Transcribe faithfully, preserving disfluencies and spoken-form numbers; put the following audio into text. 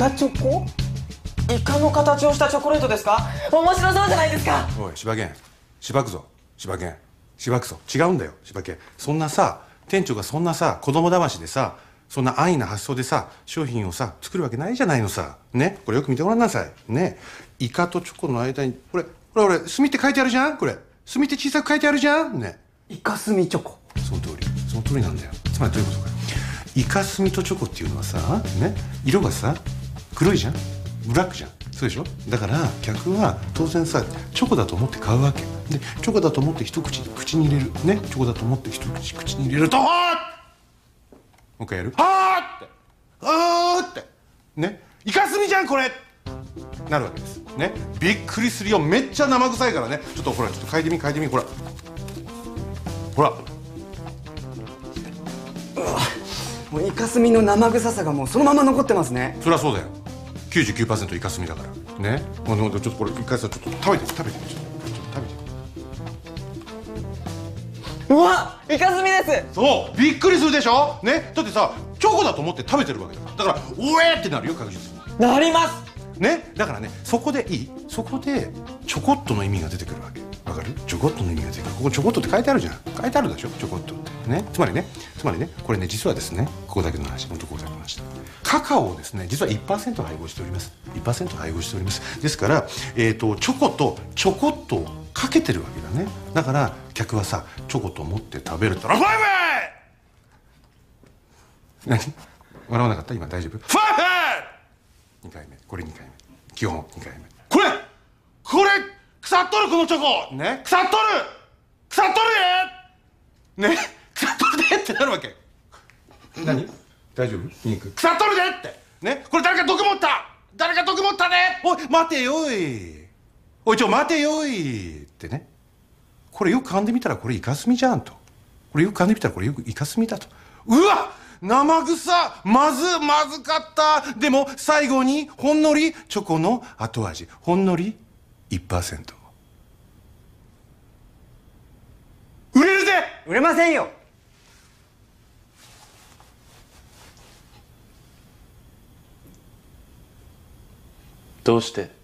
カチョコ？イカの形をしたチョコレートですか？面白そうじゃないですか。 おい柴犬、しばくぞ柴犬、しばくぞ。違うんだよ柴犬。そんなさ、店長がそんなさ子供騙しでさ、そんな安易な発想でさ商品をさ作るわけないじゃないのさ。ね、これよく見てごらんなさいね。イカとチョコの間にこれこれ俺墨って書いてあるじゃん。これ墨って小さく書いてあるじゃんね。 イカスミチョコ。 その通りその通りなんだよ。つまりどういうことか、イカスミとチョコっていうのはさね、色がさ黒いじゃん、ブラックじゃん。そうでしょ。だから客は当然さチョコだと思って買うわけで、チョコだと思って一口口に入れるね、チョコだと思って一口口に入れると、もう一回やる、はーってあーってね、イカスミじゃんこれなるわけですね。びっくりするよ、めっちゃ生臭いからね。ちょっとほらちょっと嗅いでみ嗅いでみ、ほらほら、 もうイカスミの生臭さがもうそのまま残ってますね。 そりゃそうだよ。きゅうじゅうきゅうパーセント イカスミだからね。もうちょっとこれ一回さちょっと食べて食べてちょっとちょっと食べて。 うわ、イカスミです。 そうびっくりするでしょね。だってさチョコだと思って食べてるわけだから、だからうえーってなるよ確実に。 なりますね。だからね、そこでいい、そこでちょこっとの意味が出てくるわけ。わかる？ちょこっとの意味が出てくる。ここちょこっとって書いてあるじゃん。書いてあるでしょちょこっとってね。つまりねつまりねこれね実はですね、ここだけの話、本当ここだけの話、カカオをですね実は いちパーセント 配合しております。 いちパーセント 配合しております。ですからえっとチョコとちょこっとをかけてるわけだね。だから客はさチョコと思って食べると、ファイファイ何笑わなかった？今大丈夫？ファイファイにかいめ、これにかいめ、基本にかいめ、これこれ腐っとるこのチョコね、腐っとる腐っとるでね、腐っとるでってなるわけ。何大丈夫？肉腐っとるでってね、これ誰か毒持った誰か毒持ったで、おい待てよいおいちょ待てよいってね、これよく噛んでみたらこれイカスミじゃんと、これよく噛んでみたらこれよくイカスミだと、うわ生臭まずまずかった。でも最後にほんのりチョコの後味、ほんのり いちパーセント。 売れるぜ。 売れませんよ。 どうして？